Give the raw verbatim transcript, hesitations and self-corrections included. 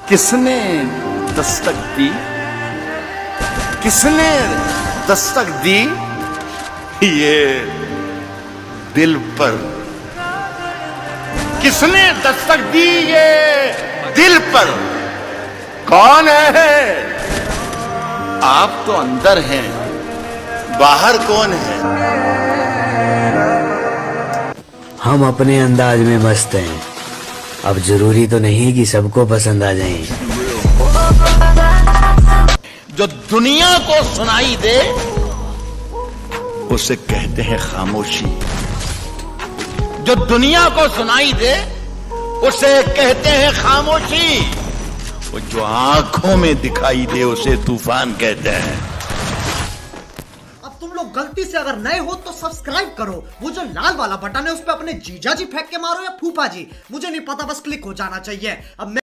किसने दस्तक दी, किसने दस्तक दी ये दिल पर, किसने दस्तक दी ये दिल पर? कौन है? आप तो अंदर हैं, बाहर कौन है? हम अपने अंदाज में मस्त हैं, अब जरूरी तो नहीं कि सबको पसंद आ जाएं। जो दुनिया को सुनाई दे उसे कहते हैं खामोशी, जो दुनिया को सुनाई दे उसे कहते हैं खामोशी, वो जो आंखों में दिखाई दे उसे तूफान कहते हैं। अब तुम लोग गलती से अगर नए हो तो सब्सक्राइब करो, वो जो लाल वाला बटन है उस पर अपने जीजा जी फेंक के मारो या फूफा जी, मुझे नहीं पता, बस क्लिक हो जाना चाहिए। अब